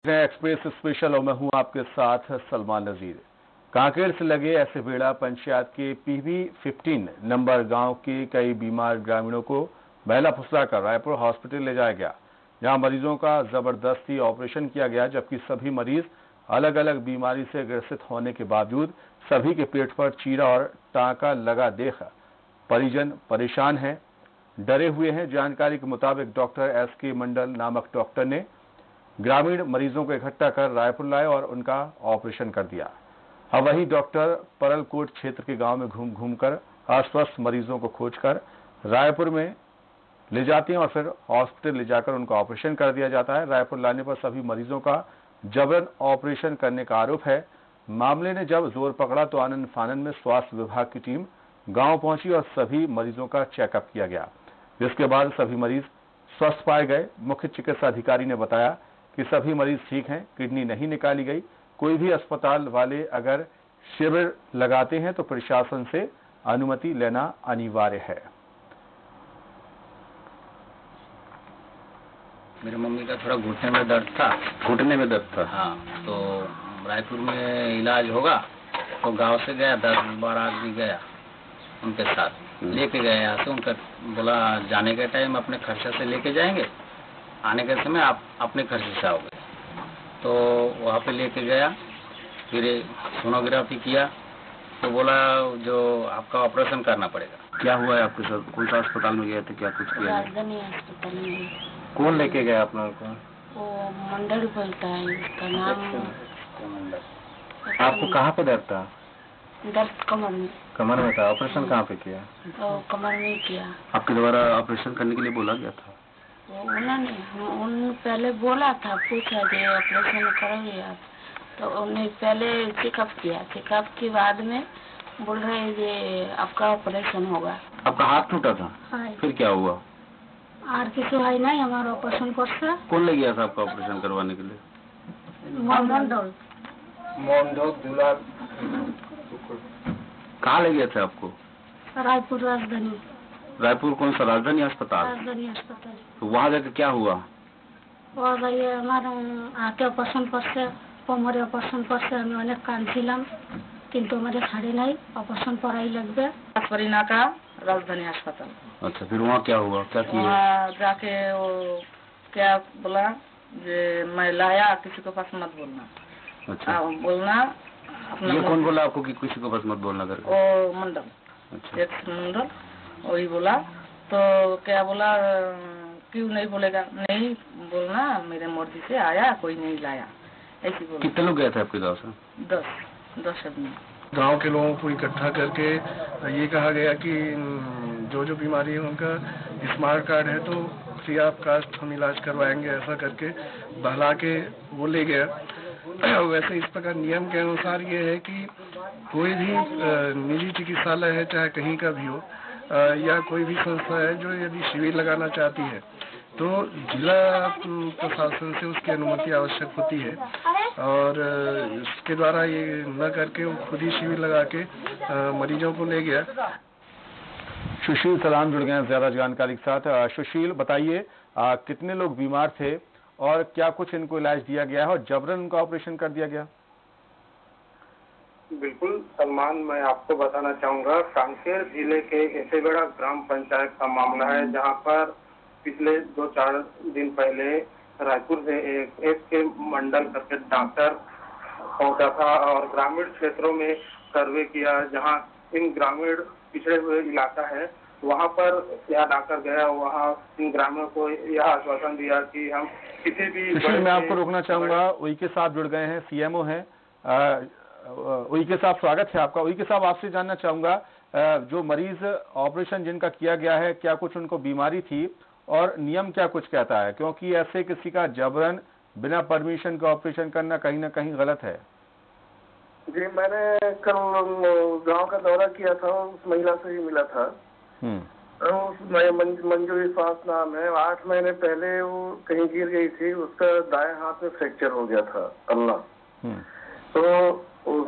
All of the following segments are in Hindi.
एक्सप्रेस स्पेशल और मैं हूं आपके साथ सलमान नजीर। कांकेर से लगे ऐसे बेड़ा पंचायत के पीवी 15 नंबर गांव के कई बीमार ग्रामीणों को बहला फुसला कर रायपुर हॉस्पिटल ले जाया गया, जहां मरीजों का जबरदस्ती ऑपरेशन किया गया, जबकि सभी मरीज अलग अलग बीमारी से ग्रसित होने के बावजूद सभी के पेट पर चीरा और टांका लगा देख परिजन परेशान हैं, डरे हुए हैं। जानकारी के मुताबिक डॉक्टर एस.के. मंडल नामक डॉक्टर ने ग्रामीण मरीजों को इकट्ठा कर रायपुर लाए और उनका ऑपरेशन कर दिया। अब वही डॉक्टर परलकोट क्षेत्र के गांव में घूम घूमकर अस्वस्थ मरीजों को खोजकर रायपुर में ले जाते हैं और फिर हॉस्पिटल ले जाकर उनका ऑपरेशन कर दिया जाता है। रायपुर लाने पर सभी मरीजों का जबरन ऑपरेशन करने का आरोप है। मामले ने जब जोर पकड़ा तो आनंद फानन में स्वास्थ्य विभाग की टीम गांव पहुंची और सभी मरीजों का चेकअप किया गया, जिसके बाद सभी मरीज स्वस्थ पाए गए। मुख्य चिकित्सा अधिकारी ने बताया कि सभी मरीज ठीक हैं, किडनी नहीं निकाली गई। कोई भी अस्पताल वाले अगर शिविर लगाते हैं तो प्रशासन से अनुमति लेना अनिवार्य है। मेरी मम्मी का थोड़ा घुटने में दर्द था। हाँ, तो रायपुर में इलाज होगा तो गांव से गया, 10-12 आदमी गया उनके साथ लेके गए यहाँ से। उनका बोला जाने के टाइम अपने खर्चे से लेके जाएंगे, आने के समय आप अपने खर्चे से आओगे। तो वहाँ पे लेके गया, फिर सोनोग्राफी किया तो बोला जो आपका ऑपरेशन करना पड़ेगा। क्या हुआ है आपके साथ? कौन सा अस्पताल में गए थे, क्या कुछ किया? राजधानी अस्पताल में। कौन लेके गया अपना को? वो मंडल बोलता है उसका नाम। आपको कहाँ पे दर्द था? दर्द कमर में। कमर में था। ऑपरेशन कहाँ पे किया? कमर में किया। आपके द्वारा ऑपरेशन करने के लिए बोला गया था? उन्होंने पहले बोला था, पूछा कि ऑपरेशन करोगे आप, तो उन्हें पहले चेकअप किया। चेकअप के बाद में बोल रहे हैं कि आपका ऑपरेशन होगा। आपका हाथ टूटा था? हाँ। फिर क्या हुआ? और किसी भाई नहीं, हमारा ऑपरेशन कर से। कौन ले गया था आपका ऑपरेशन करवाने के लिए? मंडल दूल्हा। कहाँ ले गया था आपको? रायपुर राजधानी। रायपुर कौन सा? राजधानी अस्पताल। राजधानी अस्पताल। तो वहाँ जाके क्या हुआ? वहाँ गए हमारा आके ऑपरेशन करसे, कोमरे ऑपरेशन करसे हमें अनेक कांचिलाम, किंतु हमारे छाड़ी नहीं, ऑपरेशन पढ़ाई लग गए परिना का राजधानी अस्पताल। अच्छा, फिर वहाँ क्या हुआ, क्या किया? वहाँ जाके वो क्या बोला जे मैं लाया, किसी को पास मत बोलना। अच्छा, बोलना ये कौन बोला आपको कि किसी को पास मत बोलना करके? वो मंडल। अच्छा, एक मंडल वही बोला। तो क्या बोला, क्यों नहीं बोलेगा? नहीं बोलना, मेरे मर्जी से आया, कोई नहीं लाया, ऐसी बोला। कितने लोग गए थे आपके गाँव से? 10 आदमी। गांव के लोगों को इकट्ठा करके ये कहा गया कि जो जो बीमारी है उनका स्मार्ट कार्ड है तो फ्री ऑफ कास्ट हम इलाज करवाएंगे, ऐसा करके बहला के वो ले गया। वैसे इस प्रकार नियम के अनुसार ये है कि कोई भी निजी चिकित्सालय है, चाहे कहीं का भी हो, या कोई भी संस्था है जो यदि शिविर लगाना चाहती है तो जिला प्रशासन से उसकी अनुमति आवश्यक होती है, और इसके द्वारा ये न करके वो खुद ही शिविर लगा के मरीजों को ले गया। सुशील सलाम जुड़ गए हैं ज्यादा जानकारी के साथ। सुशील, बताइए कितने लोग बीमार थे और क्या कुछ इनको इलाज दिया गया है और जबरन उनका ऑपरेशन कर दिया गया? बिल्कुल सलमान, मैं आपको बताना चाहूंगा, कांकेर जिले के एसेगढ़ा ग्राम पंचायत का मामला है, जहां पर पिछले 2-4 दिन पहले रायपुर से एक के मंडल करके डॉक्टर पहुंचा था और ग्रामीण क्षेत्रों में सर्वे किया। जहां इन ग्रामीण पिछड़े हुए इलाका है वहां पर यह डॉक्टर गया, वहां इन ग्रामीणों को यह आश्वासन दिया कि हम किसी भी। मैं आपको रोकना चाहूंगा, उई के साथ जुड़ गए हैं, सीएमओ हैं। उई के साथ स्वागत है आपका। उई के साथ आपसे जानना चाहूंगा, जो मरीज ऑपरेशन जिनका किया गया है, क्या कुछ उनको बीमारी थी और नियम क्या कुछ कहता है? क्योंकि ऐसे किसी का जबरन बिना परमिशन का ऑपरेशन करना कहीं ना कहीं गलत है। जी, मैंने कल गांव का दौरा किया था, उस महिला से ही मिला था। उस मंजू विश्वास नाम है, 8 महीने पहले वो कहीं गिर गई थी, उसका दाएं हाथ में फ्रैक्चर हो गया था अल्लाह। तो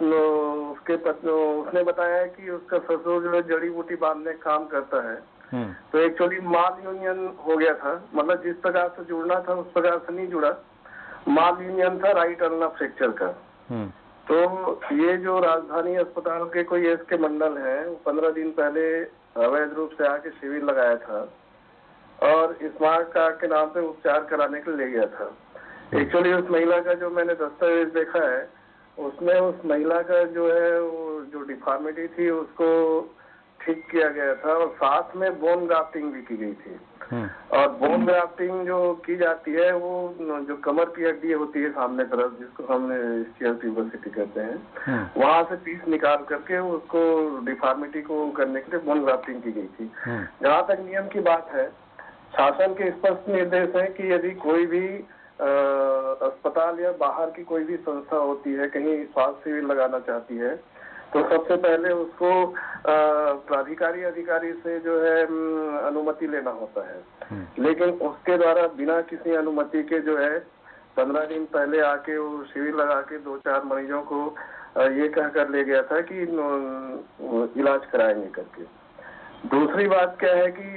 उसने बताया कि उसका ससुर जो जड़ी बूटी बांधने का काम करता है, तो एक्चुअली माल यूनियन हो गया था, मतलब जिस प्रकार से जुड़ना था उस प्रकार से नहीं जुड़ा। मालयूनियन था राइट अल्ना फ्रैक्चर का। तो ये जो राजधानी अस्पताल के कोई एस के मंडल है, 15 दिन पहले अवैध रूप से आके शिविर लगाया था और स्मार्ट कार्ड के नाम पे उपचार कराने के लिए ले गया था। एक्चुअली उस महिला का जो मैंने दस्तावेज देखा है, उसमें उस महिला का जो है वो जो डिफॉर्मिटी थी उसको ठीक किया गया था और साथ में बोन ग्राफ्टिंग भी की गई थी। और बोन ग्राफ्टिंग जो की जाती है वो जो कमर की हड्डी होती है सामने तरफ, जिसको हमने स्टियल ट्यूबरसिटी कहते हैं, वहां से पीस निकाल करके उसको डिफॉर्मिटी को करने के लिए बोन ग्राफ्टिंग की गई थी। जहाँ तक नियम की बात है, शासन के स्पष्ट निर्देश है कि यदि कोई भी अस्पताल या बाहर की कोई भी संस्था होती है, कहीं स्वास्थ्य शिविर लगाना चाहती है, तो सबसे पहले उसको प्राधिकारी अधिकारी से जो है अनुमति लेना होता है। लेकिन उसके द्वारा बिना किसी अनुमति के जो है 15 दिन पहले आके वो शिविर लगा के 2-4 मरीजों को ये कह कर ले गया था कि इलाज कराएंगे करके। दूसरी बात क्या है कि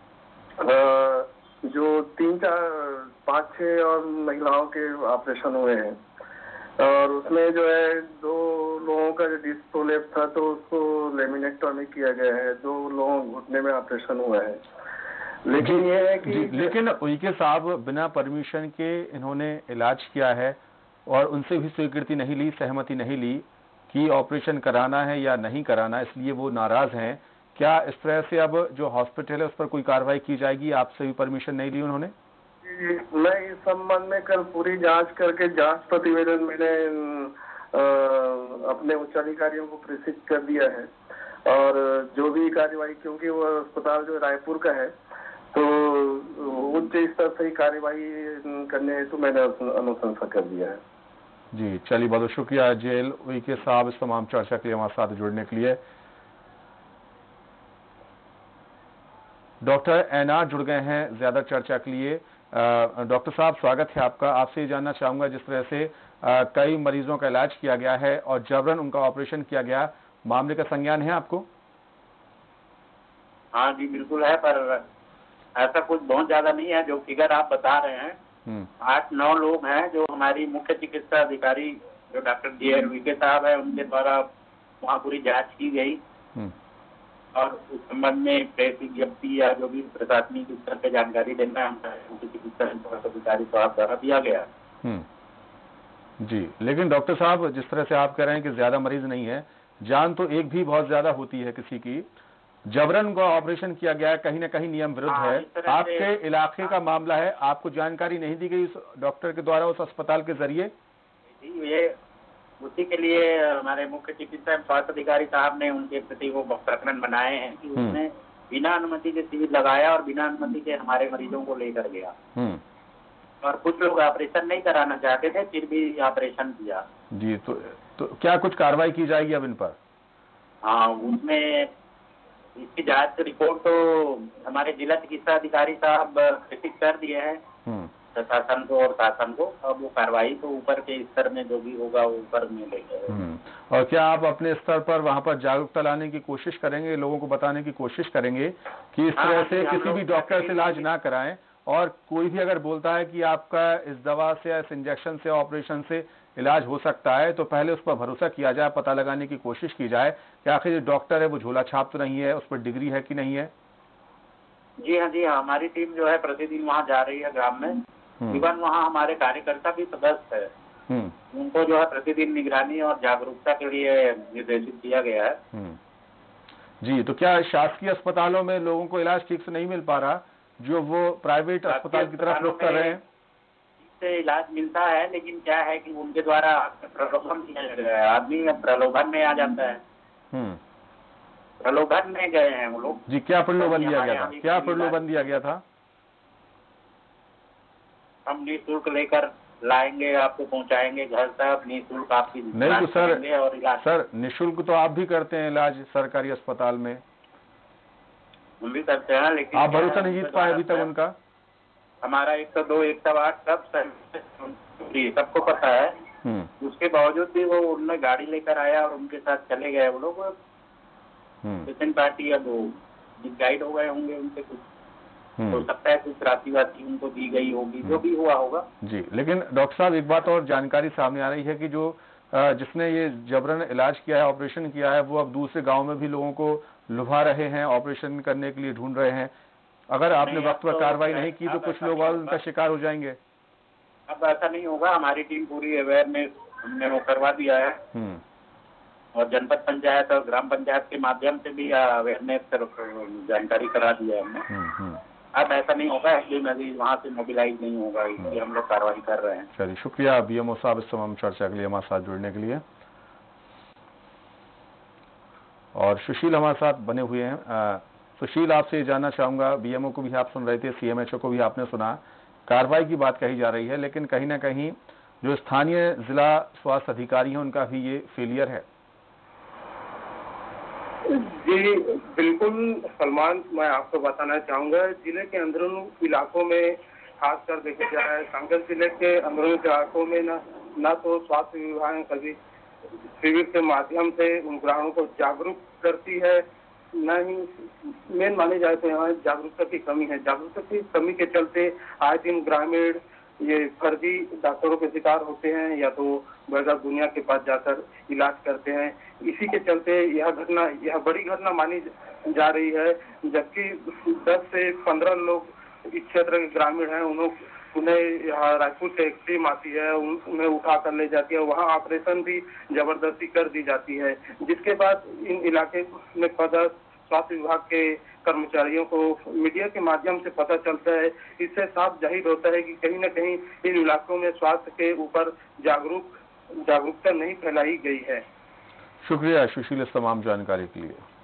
जो 5-6 और महिलाओं के ऑपरेशन हुए हैं और उसमें जो है 2 लोगों का जो डिस्क प्रोलेप्स था तो उसको लेमिनेक्टोमी किया गया है, 2 लोगों घुटने में ऑपरेशन हुआ है। लेकिन ये है कि लेकिन उनके साहब बिना परमिशन के इन्होंने इलाज किया है और उनसे भी स्वीकृति नहीं ली, सहमति नहीं ली कि ऑपरेशन कराना है या नहीं कराना, इसलिए वो नाराज हैं। क्या इस तरह से अब जो हॉस्पिटल है उस पर कोई कार्रवाई की जाएगी? आपसे भी परमिशन नहीं ली उन्होंने? मैं इस संबंध में कल पूरी जांच करके जांच प्रतिवेदन मैंने अपने उच्च अधिकारियों को प्रेषित कर दिया है और जो भी कार्रवाई, क्योंकि वो अस्पताल जो रायपुर का है तो उच्च स्तर से ही कार्रवाई करने हेतु मैंने अनुशंसा कर दिया है। जी चलिए, बहुत शुक्रिया जेल उइके साहब इस तमाम चर्चा के लिए हमारे साथ जुड़ने के लिए। डॉक्टर एनआर जुड़ गए हैं ज्यादा चर्चा के लिए। डॉक्टर साहब स्वागत है आपका। आपसे ये जानना चाहूंगा, जिस तरह से कई मरीजों का इलाज किया गया है और जबरन उनका ऑपरेशन किया गया, मामले का संज्ञान है आपको? हाँ जी बिल्कुल है, पर ऐसा कुछ बहुत ज्यादा नहीं है जो फिगर आप बता रहे हैं। 8-9 लोग हैं जो हमारी मुख्य चिकित्सा अधिकारी जो डॉक्टर जे.एल. उइके साहब है, उनके द्वारा वहाँ पूरी जांच की गई और उस संबंध में प्रेस विज्ञप्ति या जो भी प्रशासनिक स्तर पर जानकारी देना है मुख्य चिकित्सा अधिकारी साहब द्वारा दिया गया। जी, लेकिन डॉक्टर साहब जिस तरह से आप कह रहे हैं कि ज्यादा मरीज नहीं है, जान तो एक भी बहुत ज्यादा होती है किसी की, जबरन का ऑपरेशन किया गया है, कहीं न कहीं नियम विरुद्ध है। आपके इलाके का मामला है, आपको जानकारी नहीं दी गई उस डॉक्टर के द्वारा उस अस्पताल के जरिए? ये उसी के लिए हमारे मुख्य चिकित्सा स्वास्थ्य अधिकारी साहब ने उनके प्रति वो प्रकरण बनाए हैं कि उसने बिना अनुमति के शिविर लगाया और बिना अनुमति के हमारे मरीजों को लेकर गया और कुछ लोग ऑपरेशन नहीं कराना चाहते थे फिर भी ऑपरेशन किया। जी, तो क्या कुछ कार्रवाई की जाएगी अब इन पर? हाँ, उसमें इसकी जांच रिपोर्ट तो हमारे जिला चिकित्सा अधिकारी साहब प्रेषित कर दिए हैं प्रशासन को और शासन को। अब वो कार्रवाई तो ऊपर के स्तर में जो भी होगा वो ऊपर में लेंगे। और क्या आप अपने स्तर पर वहाँ पर जागरूकता लाने की कोशिश करेंगे, लोगों को बताने की कोशिश करेंगे कि इस तरह से किसी भी डॉक्टर से इलाज ना कराएं, और कोई भी अगर बोलता है कि आपका इस दवा से या इस इंजेक्शन से ऑपरेशन से इलाज हो सकता है तो पहले उस पर भरोसा किया जाए, पता लगाने की कोशिश की जाए कि आखिर जो डॉक्टर है वो झोला छाप तो नहीं है, उस पर डिग्री है कि नहीं है। जी हाँ, हमारी टीम जो है प्रतिदिन वहाँ जा रही है ग्राम में। इवन वहाँ हमारे कार्यकर्ता भी सदस्य है, उनको जो है प्रतिदिन निगरानी और जागरूकता के लिए निर्देशित किया गया है। जी, तो क्या शासकीय अस्पतालों में लोगों को इलाज ठीक से नहीं मिल पा रहा जो वो प्राइवेट अस्पताल की तरफ रुख कर रहे हैं? से इलाज मिलता है, लेकिन क्या है कि उनके द्वारा प्रलोभन दिया गया है, आदमी प्रलोभन में आ जाता है। प्रलोभन में गए हैं वो लोग। जी, क्या प्रलोभन दिया गया था? क्या प्रलोभन दिया गया था? हम निःशुल्क लेकर लाएंगे, आपको पहुंचाएंगे घर तक, निःशुल्क आपकी नहीं तो सर निःशुल्क तो आप भी करते हैं इलाज सरकारी अस्पताल में। हम भी करते हैं, लेकिन आप भरोसा नहीं जीत पाए अभी तक उनका? हमारा 102, 108 सबको पता है। उसके बावजूद भी वो उनने गाड़ी लेकर आया और उनके साथ चले गए वो लोग। पेशेंट पार्टी अब गाइड हो गए होंगे उनसे कुछ। हो सकता है कुछ राशिवासी उनको दी गई होगी, जो भी हुआ होगा जी। लेकिन डॉक्टर साहब एक बात और जानकारी सामने आ रही है कि जो जिसने ये जबरन इलाज किया है, ऑपरेशन किया है, वो अब दूसरे गांव में भी लोगों को लुभा रहे हैं, ऑपरेशन करने के लिए ढूंढ रहे हैं। अगर आपने वक्त पर कार्रवाई नहीं की तो कुछ लोग और उनका शिकार हो जाएंगे। अब ऐसा नहीं होगा, हमारी टीम पूरी अवेयरनेस हमने वो करवा दिया है और जनपद पंचायत और ग्राम पंचायत के माध्यम से भी अवेयरनेस जानकारी करा दिया है हमने। अब ऐसा नहीं होगा, एसडी मजीद वहाँ से मोबिलाइज नहीं होगा, इसलिए हम लोग कार्रवाई कर रहे हैं। चलिए, शुक्रिया बीएमओ साहब इस तमाम चर्चा के लिए हमारे साथ जुड़ने के लिए। और सुशील हमारे साथ बने हुए हैं। सुशील, आपसे जानना चाहूंगा, बीएमओ को भी आप सुन रहे थे, सीएमएचओ को भी आपने सुना, कार्रवाई की बात कही जा रही है, लेकिन कहीं ना कहीं जो स्थानीय जिला स्वास्थ्य अधिकारी हैं उनका भी ये फेलियर है। जी बिल्कुल सलमान, मैं आपको बताना चाहूंगा, जिले के अंदरूनी इलाकों में खासकर देखा जाए, कांकेर जिले के अंदरूनी इलाकों में न तो स्वास्थ्य विभाग कभी शिविर के माध्यम से उन ग्रामीणों को जागरूक करती है, न ही मेन मानी जाए तो यहाँ जागरूकता की कमी है। जागरूकता की कमी के चलते आए दिन ग्रामीण ये फर्जी डॉक्टरों के शिकार होते हैं या तो बगैर दुनिया के पास जाकर इलाज करते हैं। इसी के चलते यह बड़ी घटना मानी जा रही है, जबकि 10 से 15 लोग इस क्षेत्र के ग्रामीण हैं, उन्हें यहाँ रायपुर से एक टीम आती है, उन्हें उठा कर ले जाती है, वहाँ ऑपरेशन भी जबरदस्ती कर दी जाती है, जिसके बाद इन इलाके में पदस्थ स्वास्थ्य विभाग के कर्मचारियों को मीडिया के माध्यम से पता चलता है। इससे साफ जाहिर होता है कि कहीं न कहीं इन इलाकों में स्वास्थ्य के ऊपर जागरूकता नहीं फैलाई गई है। शुक्रिया सुशील इस तमाम जानकारी के लिए।